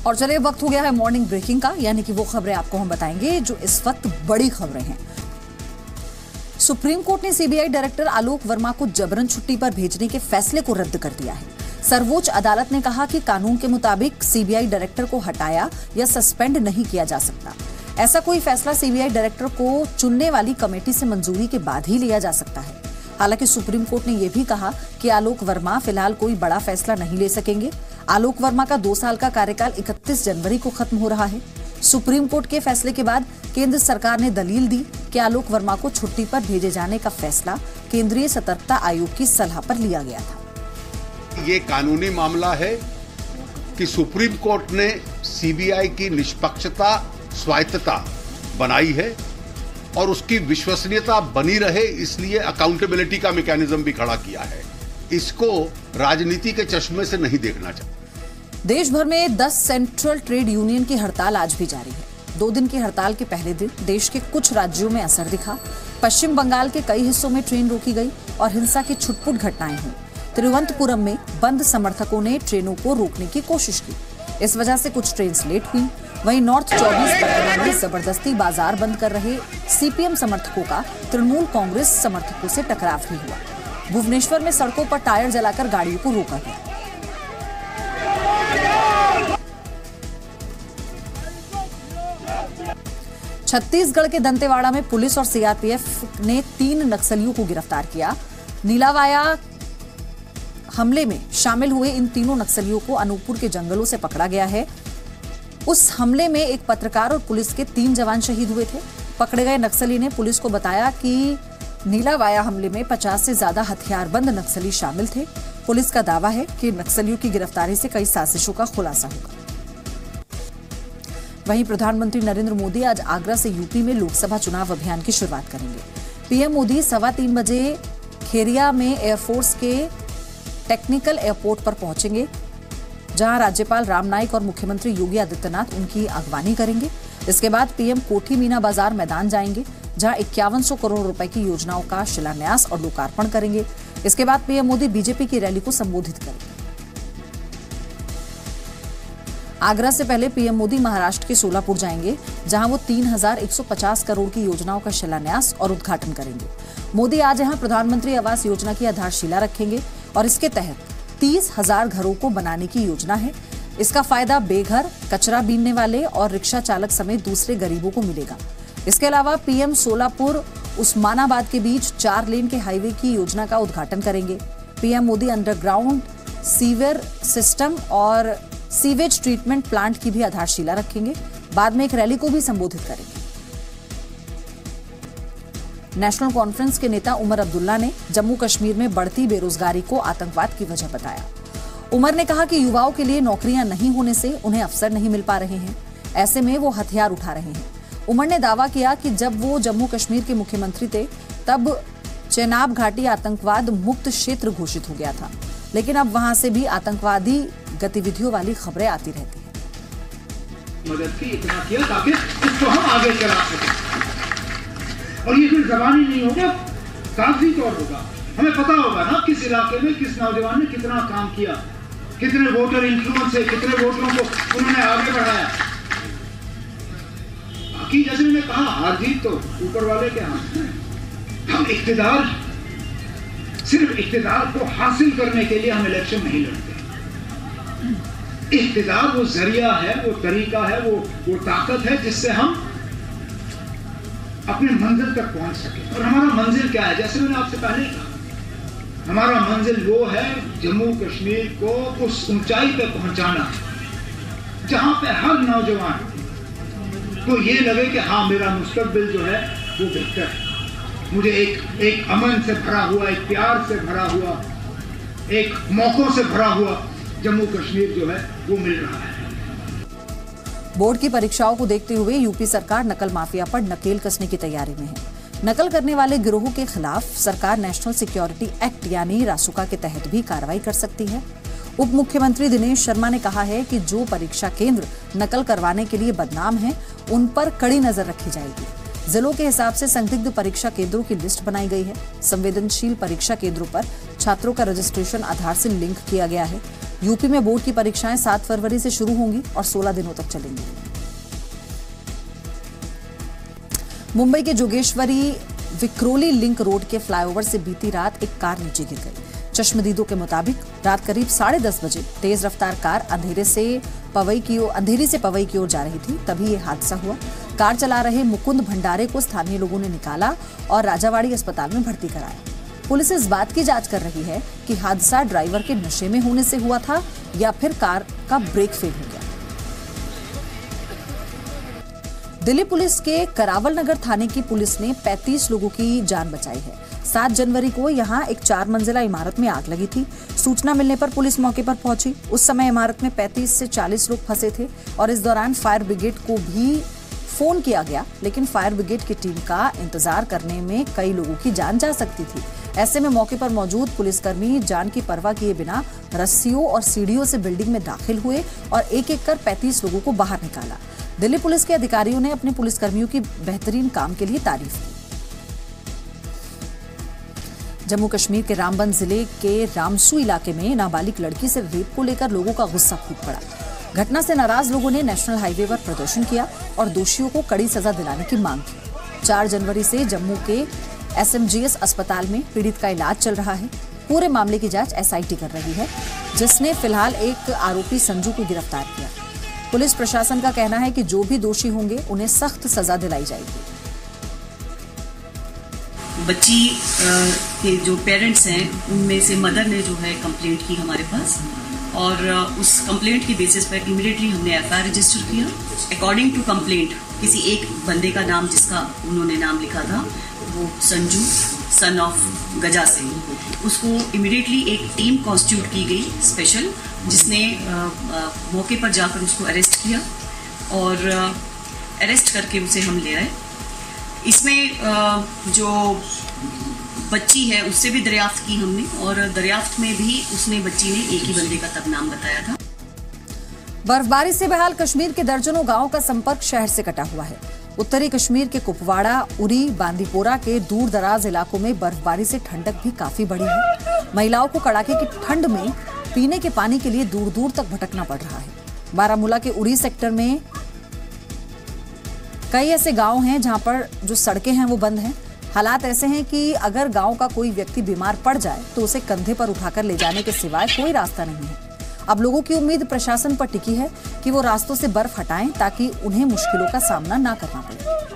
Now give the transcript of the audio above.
और चलिए वक्त हो गया है मॉर्निंग ब्रेकिंग का, यानी कि वो खबरें आपको हम बताएंगे जो इस वक्त बड़ी खबरें हैं। सुप्रीम कोर्ट ने सीबीआई डायरेक्टर आलोक वर्मा को जबरन छुट्टी पर भेजने के फैसले को रद्द कर दिया है। सर्वोच्च अदालत ने कहा कि कानून के मुताबिक सीबीआई डायरेक्टर को हटाया या सस्पेंड नहीं किया जा सकता। ऐसा कोई फैसला सीबीआई डायरेक्टर को चुनने वाली कमेटी से मंजूरी के बाद ही लिया जा सकता है। हालांकि सुप्रीम कोर्ट ने यह भी कहा कि आलोक वर्मा फिलहाल कोई बड़ा फैसला नहीं ले सकेंगे। आलोक वर्मा का 2 साल का कार्यकाल 31 जनवरी को खत्म हो रहा है। सुप्रीम कोर्ट के फैसले के बाद केंद्र सरकार ने दलील दी कि आलोक वर्मा को छुट्टी पर भेजे जाने का फैसला केंद्रीय सतर्कता आयोग की सलाह पर लिया गया था। ये कानूनी मामला है कि सुप्रीम कोर्ट ने सीबीआई की निष्पक्षता, स्वायत्तता बनाई है और उसकी विश्वसनीयता बनी रहे, इसलिए अकाउंटेबिलिटी का मैकेनिज्म भी खड़ा किया है। इसको राजनीति के चश्मे से नहीं देखना चाहिए। देश भर में 10 सेंट्रल ट्रेड यूनियन की हड़ताल आज भी जारी है। 2 दिन की हड़ताल के पहले दिन देश के कुछ राज्यों में असर दिखा। पश्चिम बंगाल के कई हिस्सों में ट्रेन रोकी गई और हिंसा की छुटपुट घटनाएं हुई। तिरुवनंतपुरम में बंद समर्थकों ने ट्रेनों को रोकने की कोशिश की। इस वजह से कुछ ट्रेन लेट हुई। वहीं नॉर्थ 24 परगना में जबरदस्ती बाजार बंद कर रहे सीपीएम समर्थकों का तृणमूल कांग्रेस समर्थकों से टकराव भी हुआ। भुवनेश्वर में सड़कों पर टायर जलाकर गाड़ियों को रोका गया। छत्तीसगढ़ के दंतेवाड़ा में पुलिस और सीआरपीएफ ने 3 नक्सलियों को गिरफ्तार किया। नीलावाया हमले में शामिल हुए इन तीनों नक्सलियों को अनूपपुर के जंगलों से पकड़ा गया है। उस हमले में एक पत्रकार और पुलिस के 3 जवान शहीद हुए थे। पकड़े गए नक्सली ने पुलिस को बताया कि नीलावाया हमले में 50 से ज्यादा हथियारबंद नक्सली शामिल थे। पुलिस का दावा है कि नक्सलियों की गिरफ्तारी से कई साजिशों का खुलासा होगा। वहीं प्रधानमंत्री नरेंद्र मोदी आज आगरा से यूपी में लोकसभा चुनाव अभियान की शुरुआत करेंगे। पीएम मोदी 3:15 बजे खेरिया में एयरफोर्स के टेक्निकल एयरपोर्ट पर पहुंचेंगे, जहां राज्यपाल राम नाईक और मुख्यमंत्री योगी आदित्यनाथ उनकी अगवानी करेंगे। इसके बाद पीएम कोठी मीना बाजार मैदान जाएंगे, जहां 5100 करोड़ रुपए की योजनाओं का शिलान्यास और लोकार्पण करेंगे। इसके बाद पीएम मोदी बीजेपी की रैली को संबोधित करेंगे। आगरा से पहले पीएम मोदी महाराष्ट्र के सोलापुर जाएंगे, जहां वो 3150 करोड़ की योजनाओं का शिलान्यास और उद्घाटन करेंगे। मोदी आज यहां प्रधानमंत्री आवास योजना की आधारशिला रखेंगे और इसके तहत 30,000 घरों को बनाने की योजना है। इसका फायदा बेघर, कचरा बीनने वाले और रिक्शा चालक समेत दूसरे गरीबों को मिलेगा। इसके अलावा पीएम सोलापुर उस्मानाबाद के बीच 4 लेन के हाईवे की योजना का उद्घाटन करेंगे। PM Modi underground sewer system और सीवेज ट्रीटमेंट प्लांट की भी आधारशिला रखेंगे। बाद में एक रैली को भी संबोधित करेंगे। नेशनल कॉन्फ्रेंस के नेता उमर अब्दुल्ला ने जम्मू कश्मीर में बढ़ती बेरोजगारी को आतंकवाद की वजह बताया। उमर ने कहा कि युवाओं के लिए नौकरियां नहीं होने से उन्हें अवसर नहीं मिल पा रहे हैं। ऐसे में वो हथियार उठा रहे हैं। उमर ने दावा किया कि जब वो जम्मू कश्मीर के मुख्यमंत्री थे तब चेनाब घाटी आतंकवाद मुक्त क्षेत्र घोषित हो गया था, लेकिन अब वहां से भी आतंकवादी गतिविधियों वाली खबरें आती रहती हैं। मदद की इतना किया ताकि इसको हम आगे चला सकें। और ये कोई जबानी नहीं होगा, कागजी तौर होगा। हमें पता होगा ना किस इलाके में किस नौजवान ने कितना काम किया, कितने वोटर इन्फ्लुएंस है, कितने वोटरों को उन्होंने आगे बढ़ाया। बाकी जैसे मैंने कहा, हार जीत तो ऊपर वाले के हाथ में। हम इख्तिदार, सिर्फ इख्तिदार को हासिल करने के लिए हम इलेक्शन नहीं लड़ते। इख्तिदार वो जरिया है, वो तरीका है, वो ताकत है जिससे हम अपने मंजिल तक पहुंच सके। और हमारा मंजिल क्या है? जैसे मैंने आपसे पहले कहा, हमारा मंजिल वो है जम्मू कश्मीर को उस ऊंचाई पे पहुंचाना जहां पे हर नौजवान को ये लगे कि हाँ, मेरा मुस्तकबिल जो है वो बेहतर है। मुझे एक अमन से भरा हुआ, एक प्यार से भरा हुआ, एक मौकों से भरा हुआ जम्मू कश्मीर जो है वो मिल रहा है। बोर्ड की परीक्षाओं को देखते हुए यूपी सरकार नकल माफिया पर नकेल कसने की तैयारी में है। नकल करने वाले गिरोह के खिलाफ सरकार नेशनल सिक्योरिटी एक्ट यानी रासुका के तहत भी कार्रवाई कर सकती है। उप मुख्यमंत्री दिनेश शर्मा ने कहा है कि जो परीक्षा केंद्र नकल करवाने के लिए बदनाम हैं, उन पर कड़ी नजर रखी जाएगी। जिलों के हिसाब से संदिग्ध परीक्षा केंद्रों की लिस्ट बनाई गई है। संवेदनशील परीक्षा केंद्रों पर छात्रों का रजिस्ट्रेशन आधार से लिंक किया गया है। यूपी में बोर्ड की परीक्षाएं 7 फरवरी से शुरू होंगी और 16 दिनों तक चलेंगी। मुंबई के जोगेश्वरी विक्रोली लिंक रोड के फ्लाईओवर से बीती रात एक कार नीचे गिर गई। चश्मदीदों के मुताबिक रात करीब 10:30 बजे तेज रफ्तार कार अंधेरी से पवई की ओर जा रही थी, तभी ये हादसा हुआ। कार चला रहे मुकुंद भंडारे को स्थानीय लोगों ने निकाला और राजावाड़ी अस्पताल में भर्ती कराया। पुलिस इस बात की जांच कर रही है कि हादसा ड्राइवर के नशे में होने से हुआ था या फिर कार का ब्रेक फेल हो गया। दिल्ली पुलिस के करावल नगर थाने की पुलिस ने 35 लोगों की जान बचाई है। 7 जनवरी को यहां एक 4 मंजिला इमारत में आग लगी थी। सूचना मिलने पर पुलिस मौके पर पहुंची। उस समय इमारत में 35 से 40 लोग फंसे थे और इस दौरान फायर ब्रिगेड को भी फोन किया गया, लेकिन फायर ब्रिगेड की टीम का इंतजार करने में कई लोगों की जान जा सकती थी। ऐसे में मौके पर मौजूद पुलिसकर्मी जान की परवाह किए बिना रस्सियों और सीढ़ियों से बिल्डिंग में दाखिल हुए और एक एक कर 35 लोगों को बाहर निकाला। दिल्ली पुलिस के अधिकारियों ने अपने पुलिसकर्मियों की बेहतरीन काम के लिए तारीफ की। जम्मू कश्मीर के रामबन जिले के रामसू इलाके में नाबालिग लड़की से रेप को लेकर लोगों का गुस्सा फूट पड़ा। घटना से नाराज लोगों ने नेशनल हाईवे पर प्रदर्शन किया और दोषियों को कड़ी सजा दिलाने की मांग की। 4 जनवरी से जम्मू के SMGS अस्पताल में पीड़ित का इलाज चल रहा है। पूरे मामले की जांच SIT कर रही है, जिसने फिलहाल एक आरोपी संजू को गिरफ्तार किया। पुलिस प्रशासन का कहना है कि जो भी दोषी होंगे उन्हें सख्त सजा दिलाई जाएगी। बच्ची के जो पेरेंट्स हैं उनमें से मदर ने जो है कंप्लेंट की हमारे पास और उस कंप्लेंट की बेसिस पर इमीडिएटली हमने FIR रजिस्टर किया। अकॉर्डिंग टू कंप्लेंट किसी एक बंदे का नाम जिसका उन्होंने नाम लिखा था वो संजू सन ऑफ गजा सिंह, उसको इमीडिएटली एक टीम कॉन्स्टिट्यूट की गई स्पेशल, जिसने मौके पर जाकर उसको अरेस्ट किया और अरेस्ट करके उसे हम ले आए। इसमें जो बच्ची है उससे भी दरियाफ्त की हमने और दरियाफ्त में भी उसने बच्ची ने एक ही बंदे का तब नाम बताया था। बर्फबारी से बेहाल कश्मीर के दर्जनों गांवों का संपर्क शहर से कटा हुआ है। उत्तरी कश्मीर के कुपवाड़ा, उरी, बांदीपोरा के दूर दराज इलाकों में बर्फबारी से ठंडक भी काफी बढ़ी है। महिलाओं को कड़ाके की ठंड में पीने के पानी के लिए दूर दूर तक भटकना पड़ रहा है। बारामूला के उरी सेक्टर में कई ऐसे गांव हैं जहां पर जो सड़कें हैं वो बंद हैं। हालात ऐसे हैं कि अगर गांव का कोई व्यक्ति बीमार पड़ जाए तो उसे कंधे पर उठाकर ले जाने के सिवाय कोई रास्ता नहीं है। अब लोगों की उम्मीद प्रशासन पर टिकी है कि वो रास्तों से बर्फ हटाएं ताकि उन्हें मुश्किलों का सामना ना करना पड़े।